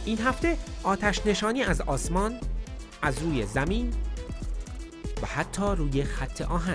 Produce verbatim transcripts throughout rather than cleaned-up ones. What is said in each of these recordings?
این هفته آتش نشانی از آسمان، از روی زمین و حتی روی خط آهن.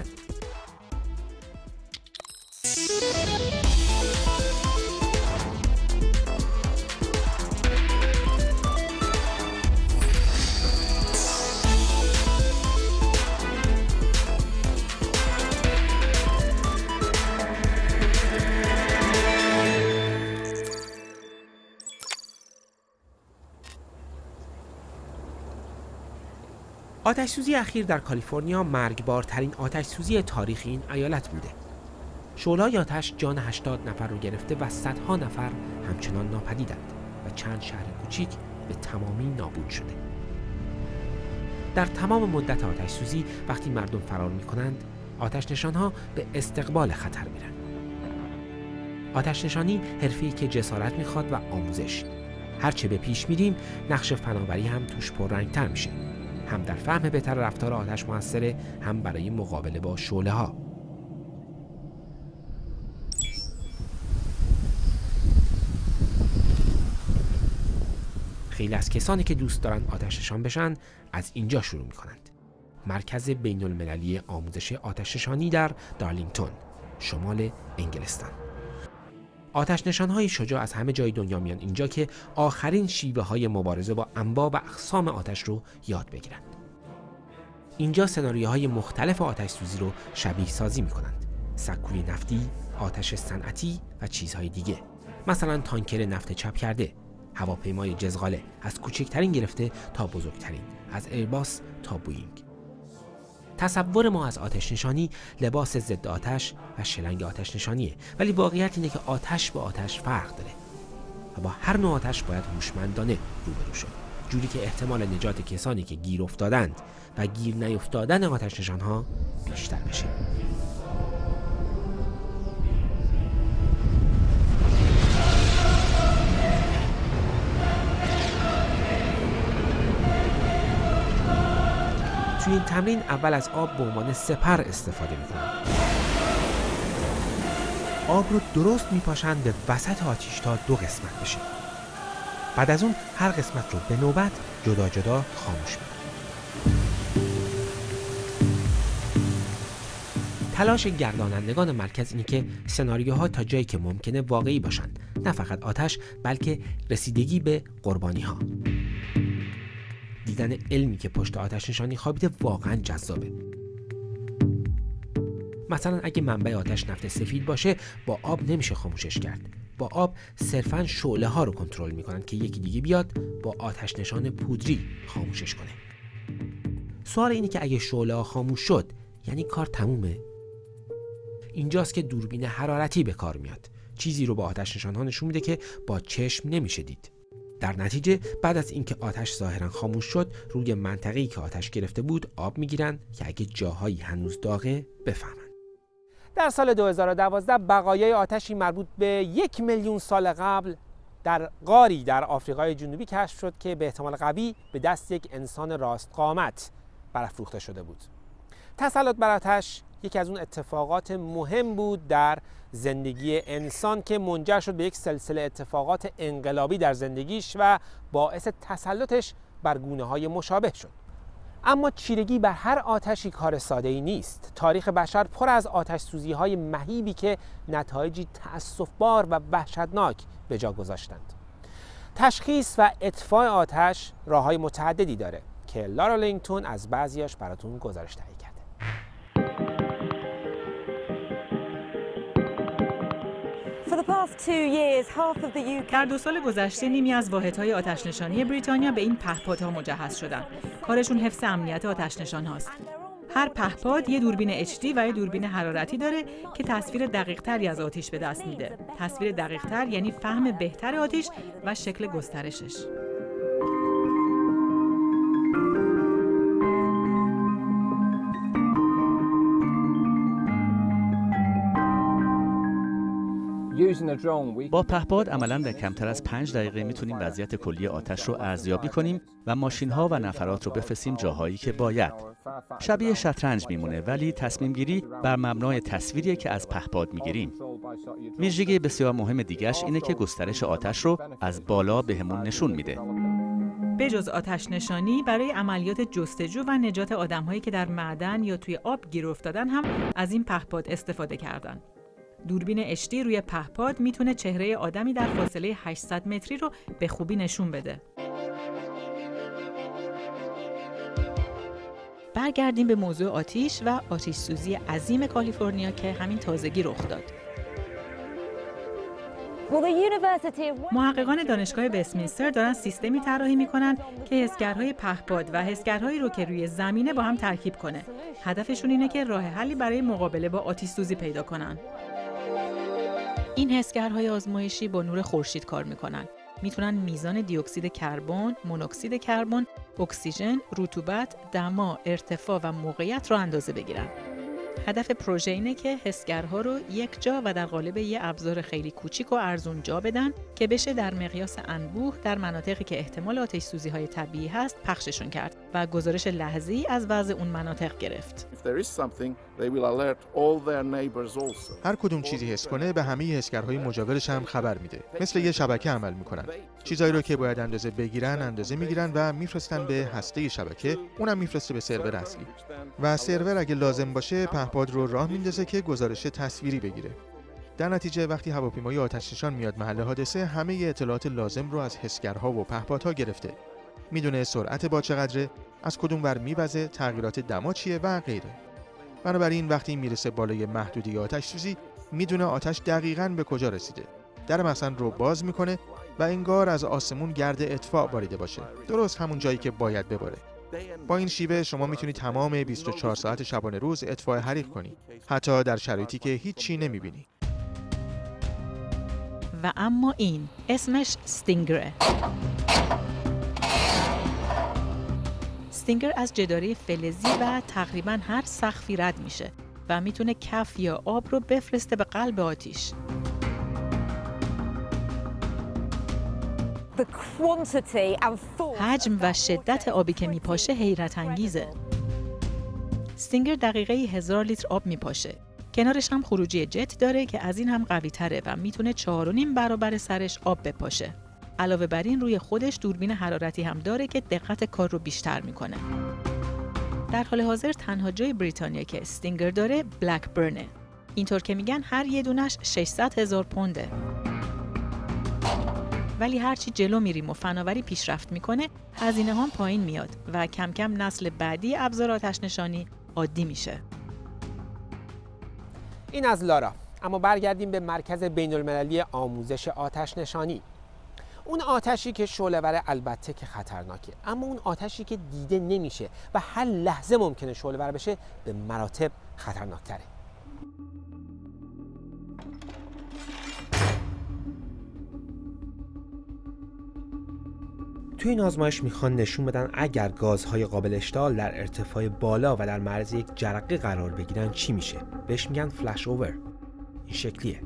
آتش‌سوزی اخیر در کالیفرنیا مرگبارترین آتش‌سوزی تاریخ این ایالت بوده. شعله‌های آتش جان هشتاد نفر رو گرفته و صدها نفر همچنان ناپدیدند و چند شهر کوچیک به تمامی نابود شده. در تمام مدت آتش‌سوزی وقتی مردم فرار می‌کنند، آتش‌نشان‌ها به استقبال خطر میرن. آتش‌نشانی حرفه‌ای که جسارت می‌خواد و آموزش. هرچه به پیش میریم، نقش فناوری هم توش پررنگ‌تر میشه. هم در فهم بهتر رفتار آتش موثره، هم برای مقابله با شعله‌ها. خیلی از کسانی که دوست دارن آتش نشان بشن از اینجا شروع میکنند. مرکز بین المللی آموزش آتش نشانی در دارلینگتون، شمال انگلستان. آتش نشان‌های شجاع از همه جای دنیا میان اینجا که آخرین شیوه های مبارزه با انواع و اقسام آتش رو یاد بگیرند. اینجا سناریوهای مختلف آتش سوزی رو شبیه سازی میکنند. سکوی نفتی، آتش صنعتی و چیزهای دیگه. مثلا تانکر نفت چپ کرده، هواپیمای جزغاله، از کوچکترین گرفته تا بزرگترین، از ایرباس تا بوئینگ. تصور ما از آتش نشانی لباس ضد آتش و شلنگ آتش نشانیه، ولی واقعیت اینه که آتش با آتش فرق داره و با هر نوع آتش باید هوشمندانه روبرو شد، جوری که احتمال نجات کسانی که گیر افتادند و گیر نیفتادن آتش نشانها بیشتر بشه. توی این تمرین اول از آب به عنوان سپر استفاده میکنن. آب رو درست میپاشن به وسط آتیش تا دو قسمت بشه. بعد از اون هر قسمت رو به نوبت جدا جدا خاموش میکنن. تلاش گردانندگان مرکز اینه که سناریوها تا جایی که ممکنه واقعی باشن، نه فقط آتش بلکه رسیدگی به قربانی ها. دیدن علمی که پشت آتش نشانی خوابیده واقعا جذابه. مثلا اگه منبع آتش نفت سفید باشه، با آب نمیشه خاموشش کرد. با آب صرفاً شعله ها رو کنترل میکنن که یکی دیگه بیاد با آتش نشان پودری خاموشش کنه. سوال اینه که اگه شعله ها خاموش شد، یعنی کار تمومه؟ اینجاست که دوربین حرارتی به کار میاد. چیزی رو با آتش نشان ها نشون میده که با چشم نمیشه دید. در نتیجه بعد از اینکه آتش ظاهرا خاموش شد، روی منطقه‌ای که آتش گرفته بود آب میگیرن که اگه جاهایی هنوز داغه بفهمن. در سال دو هزار و دوازده بقایای آتشی مربوط به یک میلیون سال قبل در غاری در آفریقای جنوبی کشف شد که به احتمال قوی به دست یک انسان راست قامت برافروخته شده بود. تسلط بر آتش یکی از اون اتفاقات مهم بود در زندگی انسان که منجر شد به یک سلسله اتفاقات انقلابی در زندگیش و باعث تسلطش بر گونه‌های مشابه شد. اما چیرگی بر هر آتشی کار ساده‌ای نیست. تاریخ بشر پر از آتش سوزی‌های مهیبی که نتایجی تأسف‌بار و وحشتناک به جا گذاشتند. تشخیص و اطفاء آتش راه‌های متعددی داره که لارا لینگتون از بعضیاش براتون گزارش تهیه کرده. در دو سال گذشته نیمی از واحدهای آتش‌نشانی بریتانیا به این پهپادها مجهز شدند. کارشون حفظ امنیت آتش‌نشان هاست. هر پهپاد یه دوربین اچ دی و یه دوربین حرارتی داره که تصویر دقیق‌تری از آتش به دست میده. تصویر دقیق‌تر یعنی فهم بهتر آتش و شکل گسترشش. با پهپاد عملاً در کمتر از پنج دقیقه میتونیم وضعیت کلی آتش رو ارزیابی کنیم و ماشین‌ها و نفرات رو بفرستیم جاهایی که باید. شبیه شطرنج میمونه، ولی تصمیم گیری بر مبنای تصویریه که از پهپاد میگیریم. ویژگی بسیار مهم دیگه‌اش اینه که گسترش آتش رو از بالا بهمون نشون میده. به جز آتش نشانی، برای عملیات جستجو و نجات آدم‌هایی که در معدن یا توی آب گیر افتادن هم از این پهپاد استفاده کردن. دوربین اچ دی روی پهپاد میتونه چهره آدمی در فاصله هشتصد متری رو به خوبی نشون بده. برگردیم به موضوع آتش و آتش سوزی عظیم کالیفرنیا که همین تازگی رخ داد. محققان دانشگاه وستمینستر دارن سیستمی طراحی میکنن که حسگرهای پهپاد و حسگرهایی رو که روی زمینه با هم ترکیب کنه. هدفشون اینه که راه حلی برای مقابله با آتش سوزی پیدا کنن. این حسگرهای آزمایشی با نور خورشید کار میکنن. میتونن میزان دی اکسید کربن، مونوکسید کربن، اکسیژن، رطوبت، دما، ارتفاع و موقعیت رو اندازه بگیرن. هدف پروژه اینه که حسگرها رو یک جا و در قالب یه ابزار خیلی کوچیک و ارزون جا بدن که بشه در مقیاس انبوه در مناطقی که احتمال آتش سوزی های طبیعی هست پخششون کرد و گزارش لحظه‌ای از وضع اون مناطق گرفت. هر کدوم چیزی حس کنه به همه حسگرهای مجاورش هم خبر میده. مثل یه شبکه عمل میکنن. چیزایی رو که باید اندازه بگیرن اندازه میگیرن و میفرستن به هسته شبکه، اونم میفرسته به سرور اصلی. و سرور اگه لازم باشه پهپاد رو راه میندازه که گزارش تصویری بگیره. در نتیجه وقتی هواپیمای آتش نشان میاد محل حادثه، همه ی اطلاعات لازم رو از حسگرها و پهپادها گرفته. میدونه سرعت باد چقدره، از کدوم ور میوزه، تغییرات دما چیه و غیره. بنابراین وقتی میرسه بالای محدوده آتش سوزی، میدونه آتش دقیقاً به کجا رسیده. در مخزن رو باز میکنه و انگار از آسمون گرد اطفاء باریده باشه. درست همون جایی که باید بباره. با این شیوه شما میتونید تمام بیست و چهار ساعت شبانه روز اطفاء حریق کنی، حتی در شرایطی که هیچی نمیبینی. و اما این اسمش استینگره. استینگر از جداره فلزی و تقریباً هر سقفی رد میشه و میتونه کف یا آب رو بفرسته به قلب آتش. حجم و شدت آبی که میپاشه حیرت انگیزه. استینگر دقیقه هزار لیتر آب میپاشه. کنارش هم خروجی جت داره که از این هم قوی تره و میتونه چهار و نیم برابر سرش آب بپاشه. علاوه بر این روی خودش دوربین حرارتی هم داره که دقت کار رو بیشتر میکنه. در حال حاضر تنها جای بریتانیا که استینگر داره بلکبرنه. اینطور که میگن هر یه دونش ششصد هزار پونده. ولی هرچی جلو میریم و فناوری پیشرفت میکنه، هزینه هم پایین میاد و کم کم نسل بعدی ابزار آتش نشانی عادی میشه. این از لارا. اما برگردیم به مرکز بین المللی آموزش آتش نشانی. اون آتشی که شعله‌ور البته که خطرناکه، اما اون آتشی که دیده نمیشه و هر لحظه ممکنه شعله‌ور بشه به مراتب خطرناکتره. توی این آزمایش میخوان نشون بدن اگر گازهای قابل اشتعال در ارتفاع بالا و در معرض یک جرقه قرار بگیرن چی میشه. بهش میگن فلش اوور. این شکلیه.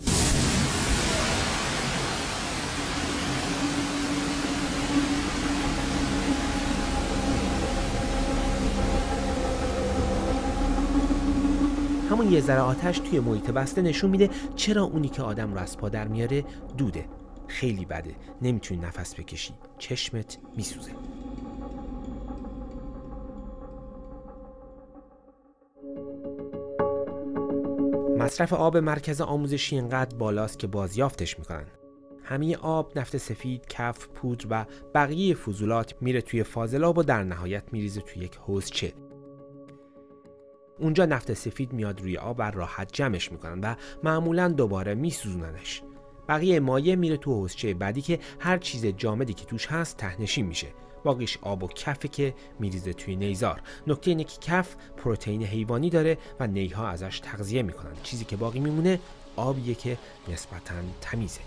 همون یه ذره آتش توی محیط بسته نشون میده چرا اونی که آدم رو از پا در میاره دوده. خیلی بده، نمیتونی نفس بکشی، چشمت میسوزه. مصرف آب مرکز آموزشی اینقدر بالاست که بازیافتش میکنن. همه آب، نفت سفید، کف، پودر و بقیه فضولات میره توی فاضلاب و در نهایت میریزه توی یک حوضچه. اونجا نفت سفید میاد روی آب و راحت جمعش میکنن و معمولاً دوباره میسوزوننش. بقیه مایع میره تو حوضچه بعدی که هر چیز جامدی که توش هست ته‌نشین میشه. باقیش آب و کفه که میریزه توی نیزار. نکته اینه که کف پروتئین حیوانی داره و نیها ازش تغذیه میکنن. چیزی که باقی میمونه آبیه که نسبتاً تمیزه.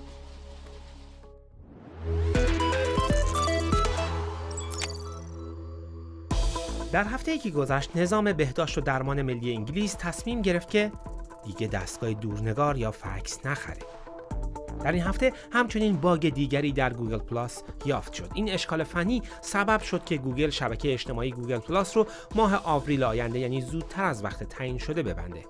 در هفته‌ای که گذشت نظام بهداشت و درمان ملی انگلیس تصمیم گرفت که دیگه دستگاه دورنگار یا فکس نخره. در این هفته همچنین باگ دیگری در گوگل پلاس یافت شد. این اشکال فنی سبب شد که گوگل شبکه اجتماعی گوگل پلاس رو ماه آوریل آینده، یعنی زودتر از وقت تعیین شده، ببنده.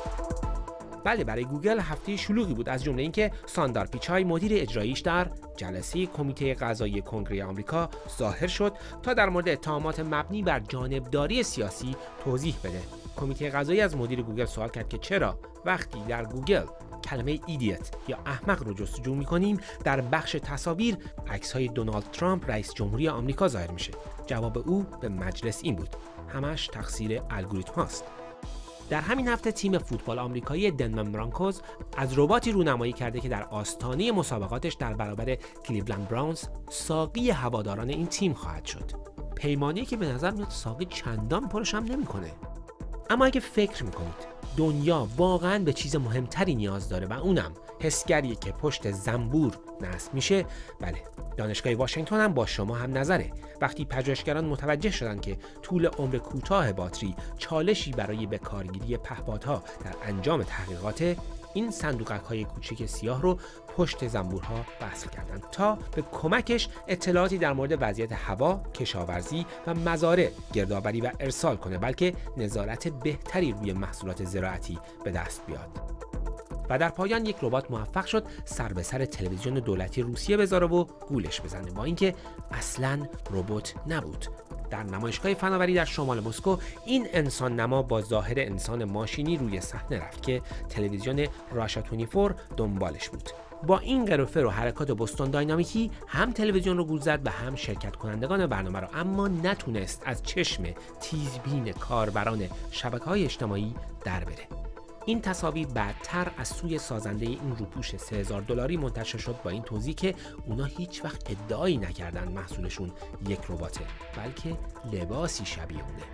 بله، برای گوگل هفته شلوغی بود، از جمله اینکه ساندار پیچای مدیر اجراییش در جلسه کمیته قضایی کنگره آمریکا ظاهر شد تا در مورد اتهامات مبنی بر جانبداری سیاسی توضیح بده. کمیته قضایی از مدیر گوگل سوال کرد که چرا وقتی در گوگل کلمه ایدیت یا احمق رو جستجو می‌کنیم در بخش تصاویر عکس‌های دونالد ترامپ رئیس جمهوری آمریکا ظاهر میشه. جواب او به مجلس این بود: همش تقصیر الگوریتم هاست. در همین هفته تیم فوتبال آمریکایی دنور برانکوز از رباتی رونمایی کرده که در آستانه مسابقاتش در برابر کلیولند براونز ساقی هواداران این تیم خواهد شد. پیمانه‌ای که به نظر میاد ساقی چندان پرش هم نمی‌کنه. اما اگه فکر میکنید دنیا واقعاً به چیز مهمتری نیاز داره و اونم حسگریه که پشت زنبور نصب میشه، بله، دانشگاه واشنگتن هم با شما هم نظره. وقتی پژوهشگران متوجه شدن که طول عمر کوتاه باتری چالشی برای بکارگیری پهپادها در انجام تحقیقات، این صندوقک‌های کوچک سیاه رو پشت زنبورها وصل کردند تا به کمکش اطلاعاتی در مورد وضعیت هوا، کشاورزی و مزارع گردآوری و ارسال کنه، بلکه نظارت بهتری روی محصولات زراعتی به دست بیاد. و در پایان یک ربات موفق شد سر به سر تلویزیون دولتی روسیه بذاره و گولش بزنه، با اینکه اصلاً ربات نبود. در نمایشگاه فناوری در شمال مسکو این انسان نما با ظاهر انسان ماشینی روی صحنه رفت که تلویزیون راشا بیست و چهار دنبالش بود. با این قروفر و حرکات بوستون داینامیکی هم تلویزیون رو گول زد و هم شرکت کنندگان برنامه رو، اما نتونست از چشم تیزبین کاربران شبکه‌های اجتماعی در بره. این تصاویر بعدتر از سوی سازنده این روپوش سه هزار دلاری منتشر شد با این توضیح که اونا هیچ وقت ادعایی نکردن محصولشون یک رباته، بلکه لباسی شبیه اونه.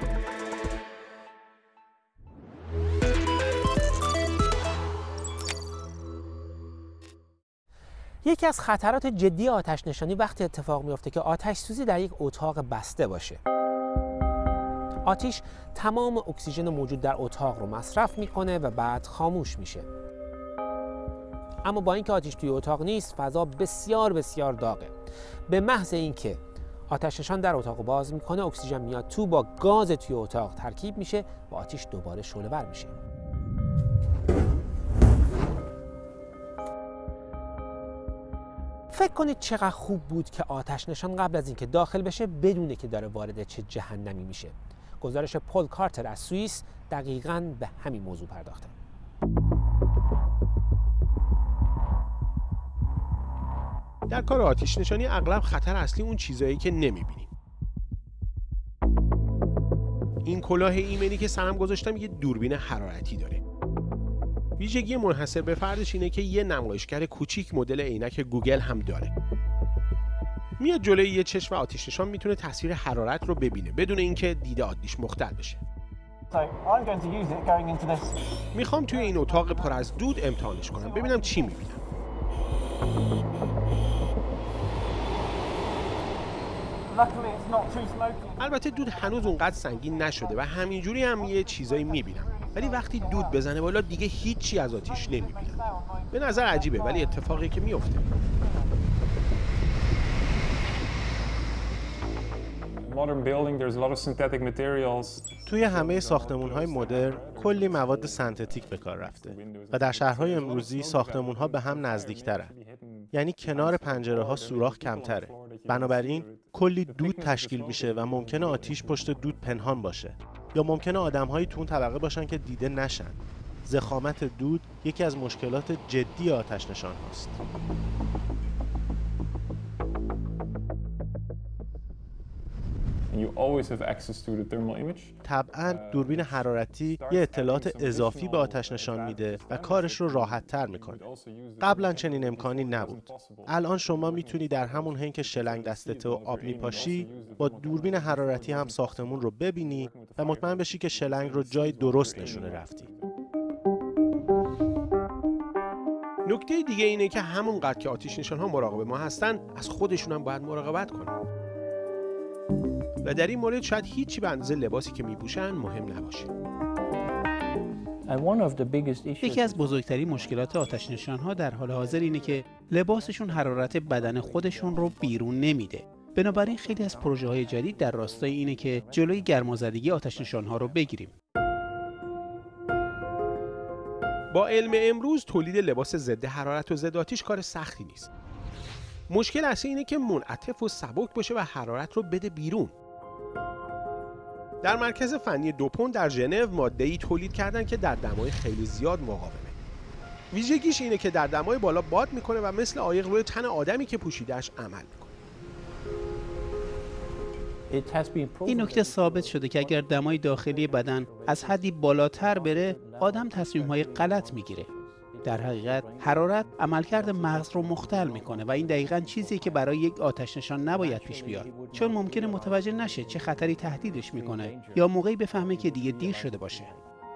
یکی از خطرات جدی آتش نشانی وقتی اتفاق میفته که آتش سوزی در یک اتاق بسته باشه. آتش تمام اکسیژن موجود در اتاق رو مصرف میکنه و بعد خاموش میشه. اما با اینکه آتش توی اتاق نیست، فضا بسیار بسیار داغه. به محض اینکه آتش نشان در اتاق باز میکنه، اکسیژن میاد تو، با گاز توی اتاق ترکیب میشه و آتش دوباره شعله‌ور میشه. فکر کنید چقدر خوب بود که آتش نشان قبل از اینکه داخل بشه بدونه که داره وارد چه جهنمی میشه. گزارش پل کارتر از سوئیس دقیقاً به همین موضوع پرداخته. در کار آتش نشانی اغلب خطر اصلی اون چیزایی که نمیبینیم. این کلاه ایمنی که سرم گذاشتم یه دوربین حرارتی داره. ویژگی منحصر به فردش اینه که یه نمایشگر کوچیک مدل عینک گوگل هم داره. میاد جلوی یه چشم و آتش نشان میتونه تصویر حرارت رو ببینه بدون اینکه دید عادیش مختل بشه. میخوام توی این اتاق پر از دود امتحانش کنم ببینم چی میبینم. البته دود هنوز اونقدر سنگین نشده و همینجوری هم یه چیزایی میبینم، ولی وقتی دود بزنه بالا دیگه هیچی از آتیش نمیبینم. به نظر عجیبه ولی اتفاقی که میفته. توی همه ساختمان‌های مدرن کلی مواد سنتتیک به کار رفته و در شهرهای امروزی ساختمان‌ها به هم نزدیک‌ترن. یعنی کنار پنجره‌ها سوراخ کمتره. بنابراین کلی دود تشکیل میشه و ممکنه آتیش پشت دود پنهان باشه، یا ممکنه آدم‌هایی تو اون طبقه باشن که دیده نشن. ضخامت دود یکی از مشکلات جدی آتش نشان هاست. طبعاً دوربین حرارتی یه اطلاعات اضافی به آتش نشان میده و کارش رو راحت تر میکنه. قبلا چنین امکانی نبود. الان شما میتونی در همون حین که شلنگ دستت و آب میپاشی با دوربین حرارتی هم ساختمون رو ببینی و مطمئن بشی که شلنگ رو جای درست نشونه رفتی. نکته دیگه اینه که همونقدر که آتش نشان ها مراقب ما هستن، از خودشون هم باید مراقبت کنن. و در این مورد شاید هیچی به اندازه لباسی که میپوشن مهم نباشه. یکی از بزرگترین مشکلات آتش نشان‌ها در حال حاضر اینه که لباسشون حرارت بدن خودشون رو بیرون نمیده. بنابراین خیلی از پروژه‌های جدید در راستای اینه که جلوی گرمازدگی آتش نشان‌ها رو بگیریم. با علم امروز تولید لباس ضد حرارت و ضد آتش کار سختی نیست. مشکل اصلی اینه که منعطف و سبک باشه و حرارت رو بده بیرون. در مرکز فنی دوپون در ژنو ماده‌ای تولید کردن که در دمای خیلی زیاد مقاومه. ویژگیش اینه که در دمای بالا باد میکنه و مثل عایق روی تن آدمی که پوشیده‌اش عمل میکنه. این نکته ثابت شده که اگر دمای داخلی بدن از حدی بالاتر بره، آدم تصمیم‌های غلط میگیره. در حقیقت حرارت عملکرد مغز رو مختل میکنه و این دقیقاً چیزیه که برای یک آتش نشان نباید پیش بیاد، چون ممکنه متوجه نشه چه خطری تهدیدش میکنه یا موقعی بفهمه که دیگه دیر شده باشه.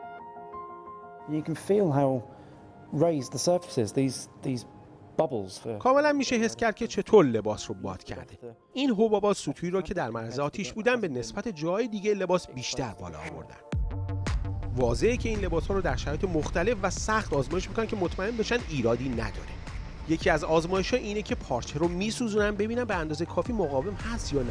کاملا میشه حس کرد که چطور لباس رو باد کرده. این حبابات سطوحی رو که در معرض آتش بودن به نسبت جای دیگه لباس بیشتر بالا آوردن. واضحه که این لباس‌ها رو در شرایط مختلف و سخت آزمایش میکنن که مطمئن بشن ایرادی نداره. یکی از آزمایش‌ها اینه که پارچه رو میسوزونن ببینن به اندازه کافی مقاوم هست یا نه.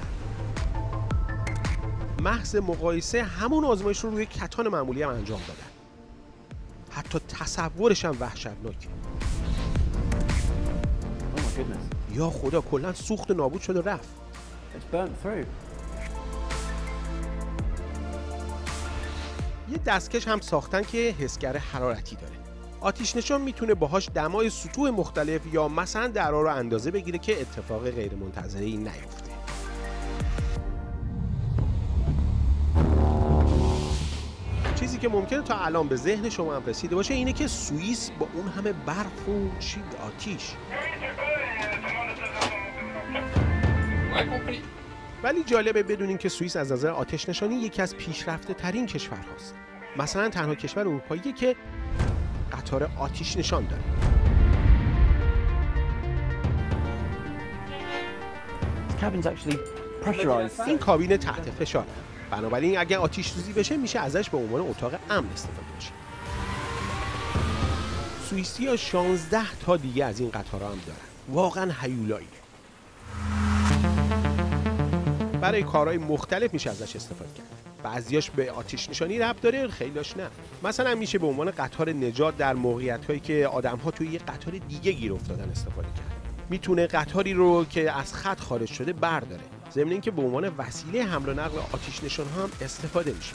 محض مقایسه همون آزمایش رو روی کتان معمولی هم انجام دادن. حتی تصورش هم وحشتناکه. یا خدا، کلا سوخت و نابود شد و رفت. یه دستکش هم ساختن که حسگر حرارتی داره. آتش نشان میتونه باهاش دمای سطوح مختلف یا مثلا درا رو اندازه بگیره که اتفاق غیر منتظره‌ای نیفته. چیزی که ممکنه تا الان به ذهن شما هم رسیده باشه اینه که سوئیس با اون همه برف و شیب آتیش، ولی جالبه بدونین که سوئیس از نظر آتش نشانی یکی از پیشرفته ترین کشورهاست. مثلا تنها کشور اروپاییه که قطار آتش نشان داره. این کابین تحت فشاره، بنابراین اگه آتش سوزی بشه میشه ازش به عنوان اتاق امن استفاده بشه. سوئیسی‌ها شانزده تا دیگه از این قطارها هم دارن. واقعا هیولاییه. برای کارهای مختلف میشه ازش استفاده کرد. بعضیاش به آتش نشانی ربط داره، خیلیاش نه. مثلا میشه به عنوان قطار نجات در موقعیت‌هایی که آدم‌ها توی یه قطار دیگه گیر افتادن استفاده کرد. میتونه قطاری رو که از خط خارج شده برداره. ضمن اینکه به عنوان وسیله حمل و نقل آتش نشان‌ها هم استفاده میشه.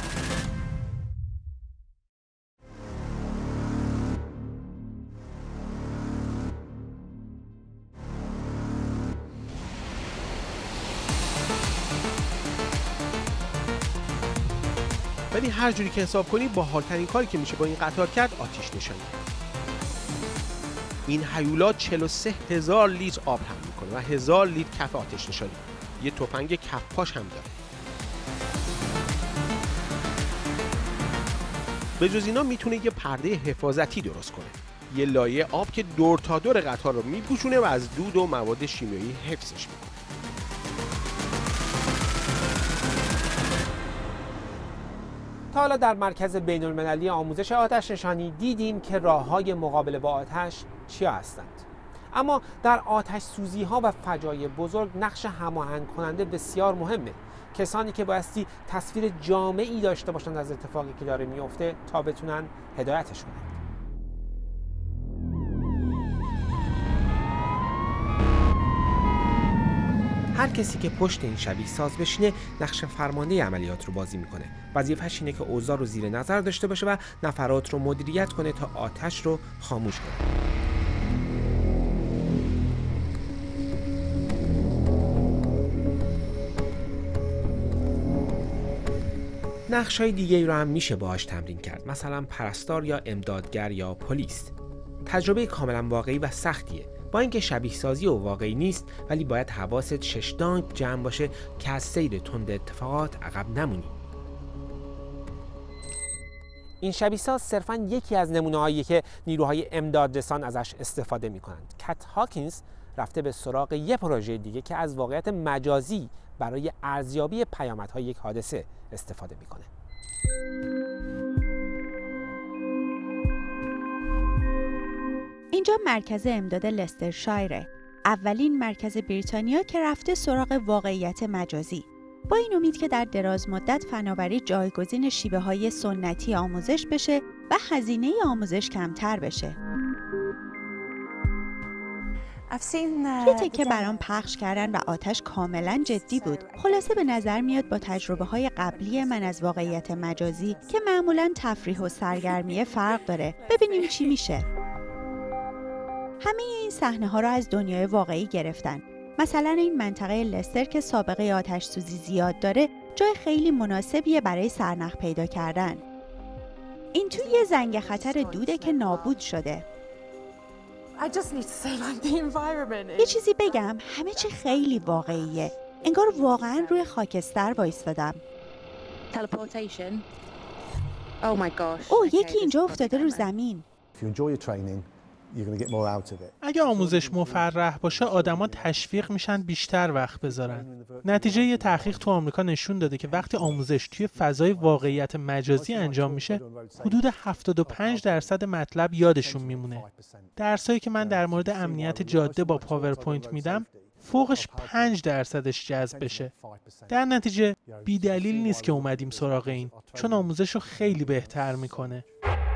ولی هر جوری که حساب کنی باحال‌ترین کاری که میشه با این قطار کرد آتش نشانی. این هیولا چهل و سه هزار لیتر آب حمل میکنه و هزار لیتر کف آتش نشانی. یه تفنگ کف پاش هم داره. به جز اینا میتونه یه پرده حفاظتی درست کنه. یه لایه آب که دور تا دور قطار رو میپوشونه و از دود و مواد شیمیایی حفظش میکنه. تا حالا در مرکز بین‌المللی آموزش آتش نشانی دیدیم که راه‌های مقابله با آتش چیا هستند. اما در آتش سوزی‌ها و فجایع بزرگ نقش هماهنگ کننده بسیار مهمه. کسانی که بایستی تصویر جامعی داشته باشند از اتفاقی که داره میفته تا بتونن هدایتش کنند. هر کسی که پشت این شبیه ساز بشینه نقش فرمانده عملیات رو بازی میکنه. وظیفه‌ش اینه که اوضاع رو زیر نظر داشته باشه و نفرات رو مدیریت کنه تا آتش رو خاموش کنه. نقش‌های دیگه‌ای رو هم میشه باهاش تمرین کرد، مثلا پرستار یا امدادگر یا پلیس. تجربه کاملا واقعی و سختیه. با اینکه شبیه سازی و واقعی نیست، ولی باید حواست ششدانگ جمع باشه که از سیر تند اتفاقات عقب نمونی. این شبیه ساز صرفاً یکی از نمونه‌هایی که نیروهای امدادرسان ازش استفاده می‌کنند. کت هاکینز رفته به سراغ یه پروژه دیگه که از واقعیت مجازی برای ارزیابی پیامدهای یک حادثه استفاده می‌کنه. اینجا مرکز امداد لسترشایره، اولین مرکز بریتانیا که رفته سراغ واقعیت مجازی، با این امید که در دراز مدت فناوری جایگزین شیوه‌های سنتی آموزش بشه و هزینه آموزش کمتر بشه. یه تکه برام پخش کردن و آتش کاملا جدی بود. خلاصه به نظر میاد با تجربه های قبلی من از واقعیت مجازی که معمولا تفریح و سرگرمیه فرق داره. ببینیم چی میشه. همه این صحنه ها رو از دنیای واقعی گرفتن. مثلا این منطقه لستر که سابقه آتش سوزی زیاد داره، جای خیلی مناسبیه برای سرنخ پیدا کردن. این توی یه زنگ خطر دوده که نابود شده. یه چیزی بگم، همه چی خیلی واقعیه. انگار واقعا روی خاکستر وایستادم. اوه، یکی اینجا افتاده رو زمین. اگه آموزش مفرح باشه آدما تشویق میشن بیشتر وقت بذارن. نتیجه یه تحقیق تو آمریکا نشون داده که وقتی آموزش توی فضای واقعیت مجازی انجام میشه، حدود هفتاد و پنج درصد مطلب یادشون میمونه. درسایی که من در مورد امنیت جاده با پاورپوینت میدم، فوقش پنج درصدش جذب بشه. در نتیجه بی دلیل نیست که اومدیم سراغ این، چون آموزش رو خیلی بهتر میکنه.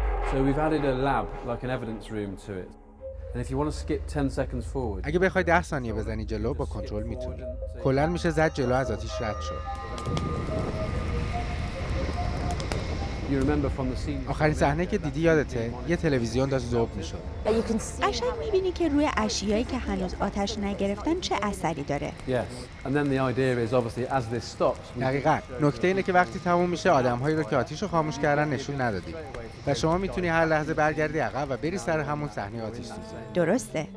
اگه بخوای ده ثانیه بزنی جلو با کنترل میتونی. کلاً میشه زد جلو از آتیش رد شد. آخرین صحنه که دیدی یادته؟ یه تلویزیون داشت ذوب میشد. قشنگ میبینی که روی اشیایی که هنوز آتش نگرفتن چه اثری داره. دقیقاً. نکته اینه که وقتی تموم میشه آدم‌هایی رو که آتیش رو خاموش کردن نشون ندادی. و شما میتونی هر لحظه برگردی عقب و بری سر همون صحنه آتش سوزی. درسته.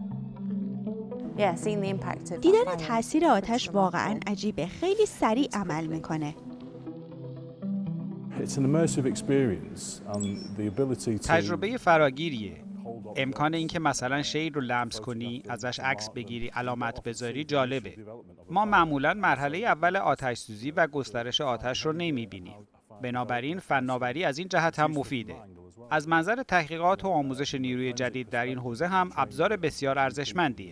دیدن تاثیر آتش واقعاً عجیبه. خیلی سریع عمل میکنه. تجربه فراگیریه. امکان اینکه مثلا شی رو لمس کنی، ازش عکس بگیری، علامت بذاری جالبه. ما معمولا مرحله اول آتش سوزی و گسترش آتش رو نمیبینیم. بنابراین فناوری از این جهت هم مفیده. از منظر تحقیقات و آموزش نیروی جدید در این حوزه هم ابزار بسیار ارزشمندیه.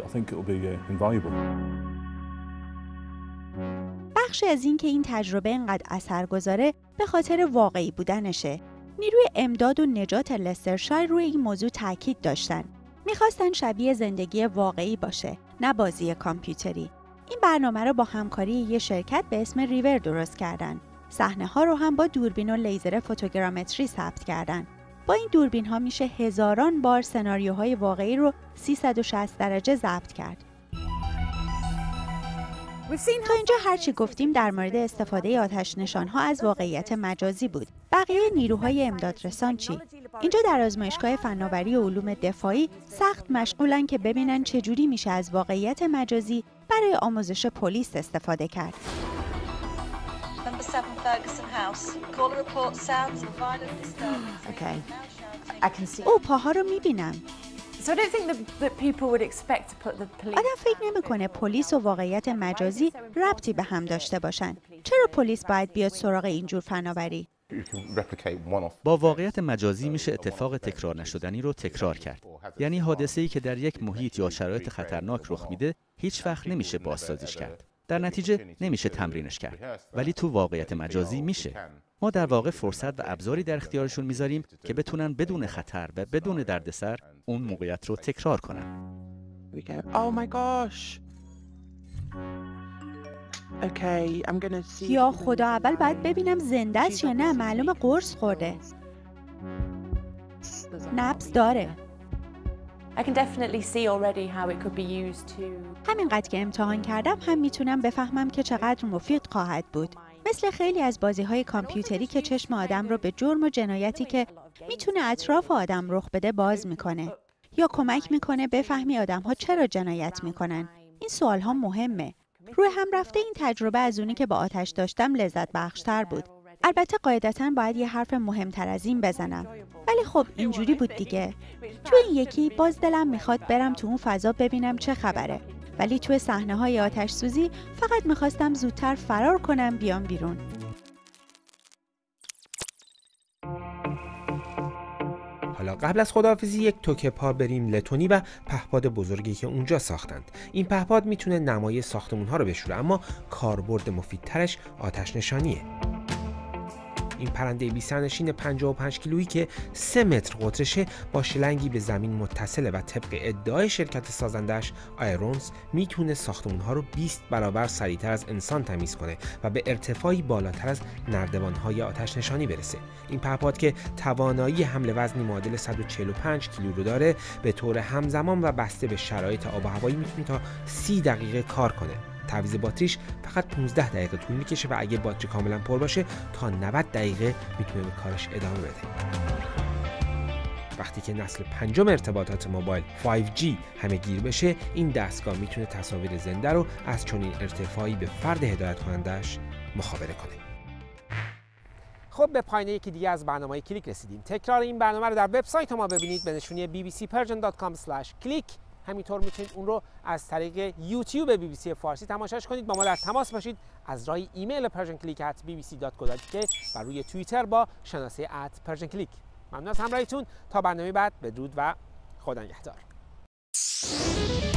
بخشی از این که این تجربه اینقدر اثرگذاره به خاطر واقعی بودنشه. نیروی امداد و نجات لسترشایر روی این موضوع تاکید داشتن. میخواستن شبیه زندگی واقعی باشه، نه بازی کامپیوتری. این برنامه رو با همکاری یه شرکت به اسم ریور درست کردن. صحنه ها رو هم با دوربین و لیزر فوتوگرامتری ثبت کردن. با این دوربین ها میشه هزاران بار سناریوهای واقعی رو سیصد و شصت درجه ضبط کرد. تا اینجا هرچی گفتیم در مورد استفاده آتش نشان‌ها از واقعیت مجازی بود. بقیه نیروهای امدادرسان چی؟ اینجا در آزمایشگاه فناوری و علوم دفاعی سخت مشغولن که ببینن چجوری میشه از واقعیت مجازی برای آموزش پلیس استفاده کرد. او پاها رو میبینم. آدم فکر نمی‌کنه پلیس و واقعیت مجازی ربطی به هم داشته باشن. چرا پلیس باید بیاد سراغ اینجور فناوری؟ با واقعیت مجازی میشه اتفاق تکرار نشدنی رو تکرار کرد. یعنی حادثه‌ای که در یک محیط یا شرایط خطرناک رخ میده، هیچ وقت نمیشه بازسازیش کرد. در نتیجه نمیشه تمرینش کرد. ولی تو واقعیت مجازی میشه. ما در واقع فرصت و ابزاری در اختیارشون میذاریم که بتونن بدون خطر و بدون دردسر اون موقعیت رو تکرار کنن. یا خدا، اول باید ببینم زنده است یا نه. معلومه قرص خورده. نبض داره. همینقدر که امتحان کردم هم میتونم بفهمم که چقدر مفید خواهد بود. مثل خیلی از بازی‌های کامپیوتری که چشم آدم رو به جرم و جنایتی که میتونه اطراف آدم رخ بده باز میکنه، یا کمک میکنه بفهمی آدم‌ها چرا جنایت میکنن. این سوال‌ها مهمه. روی هم رفته این تجربه از اونی که با آتش داشتم لذت بخشتر بود. البته قاعدتاً باید یه حرف مهمتر از این بزنم، ولی خب اینجوری بود دیگه. تو این یکی باز دلم میخواد برم تو اون فضا ببینم چه خبره، ولی توی صحنه‌های آتش سوزی فقط میخواستم زودتر فرار کنم بیام بیرون. حالا قبل از خداحافظی یک توکه پا بریم لتونی و پهپاد بزرگی که اونجا ساختند. این پهپاد میتونه نمای ساختمان‌ها رو بشوره، اما کاربرد مفیدترش آتش نشانیه. این پرنده بی سرنشین پنجاه و پنج کیلویی که سه متر قطرشه با شلنگی به زمین متصله و طبق ادعای شرکت سازندش آیرونز میتونه ساختمان‌ها رو بیست برابر سریعتر از انسان تمیز کنه و به ارتفاعی بالاتر از نردبان‌های آتش نشانی برسه. این پهپاد که توانایی حمل وزنی معادل صد و چهل و پنج کیلو رو داره، به طور همزمان و بسته به شرایط آب و هوایی میتونه تا سی دقیقه کار کنه. تعویض باتریش فقط پانزده دقیقه طول میکشه و اگه باتری کاملا پر باشه تا نود دقیقه میتونه به کارش ادامه بده. وقتی که نسل پنجم ارتباطات موبایل فایو جی همه گیر بشه، این دستگاه میتونه تصاویر زنده رو از چنین ارتفاعی به فرد هدایت کنندش مخابره کنه. خب به پایان یکی دیگه از برنامه‌های کلیک رسیدیم. تکرار این برنامه رو در وبسایت ما ببینید به نشونی بی بی سی پرژن دات کام اسلش کلیک. همینطور میتونید اون رو از طریق یوتیوب بی بی سی فارسی تماشاش کنید. با ما در تماس باشید از راه ایمیل پرژن کلیک ات بی بی سی دات کو دات کی و روی توییتر با شناسه ات پرژن کلیک. ممنون از همراهیتون. تا برنامه بعد، بدرود و خدا نگهدار.